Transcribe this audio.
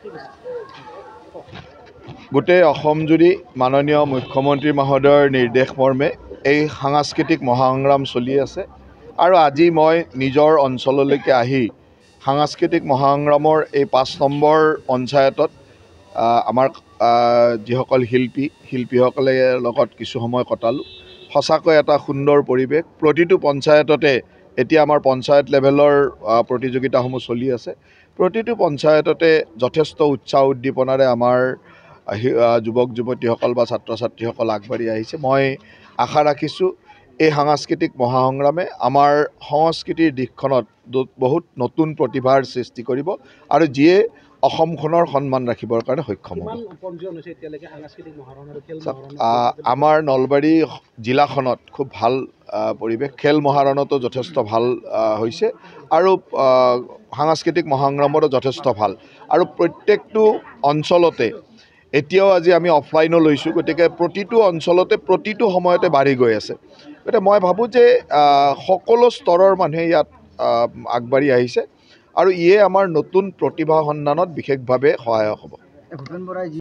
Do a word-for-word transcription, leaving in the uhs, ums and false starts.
গোটেই অসম জুৰি মাননীয় মুখ্যমন্ত্ৰী মহোদয়ৰ নিৰ্দেশ মৰ্মে এই সাংস্কৃতিক মহাসংগ্ৰাম চলি আছে আৰু আজি মই নিজৰ অঞ্চললৈকে আহি সাংস্কৃতিক মহাসংগ্ৰামৰ এই পাঁচ নম্বৰ পঞ্চায়তত আমাৰ যিসকল শিল্পী শিল্পীসকলে লগত কিছু সময় কটালোঁ। সঁচাকৈ এটা সুন্দৰ পৰিৱেশ। প্ৰতিটো পঞ্চায়ততে এতিয়া আমাৰ পঞ্চায়ত লেভেলৰ প্ৰতিযোগিতাসমূহ চলি আছে। প্ৰতিটো পঞ্চায়ততে যথেষ্ট উৎসাহ উদ্দীপনাৰে আমাৰ যুৱক যুৱতীসকল বা ছাত্ৰ ছাত্ৰীসকল আগবাঢ়ি আহিছে। মই আশা ৰাখিছোঁ এই সাংস্কৃতিক মহাসংগ্ৰামে আমাৰ সংস্কৃতিৰ দিশখনত বহুত নতুন প্ৰতিভাৰ সৃষ্টি কৰিব আৰু যিয়ে অসমখনৰ সন্মান ৰাখিবৰ কাৰণে সক্ষম হ'ব। আমাৰ নলবাৰী জিলাখনত খুব ভাল পৰিৱেশ, খেল মহাৰণতো যথেষ্ট ভাল হৈছে আৰু সাংস্কৃতিক মহাসংগ্ৰামতো যথেষ্ট ভাল আৰু প্ৰত্যেকটো অঞ্চলতে এতিয়াও আজি আমি অফলাইনো লৈছোঁ, গতিকে প্ৰতিটো অঞ্চলতে প্ৰতিটো সময়তে বাঢ়ি গৈ আছে। গতিকে মই ভাবোঁ যে সকলো স্তৰৰ মানুহে ইয়াত আগবাঢ়ি আহিছে আৰু ইয়ে আমাৰ নতুন প্ৰতিভা সন্ধানত বিশেষভাৱে সহায়ক হ'ব।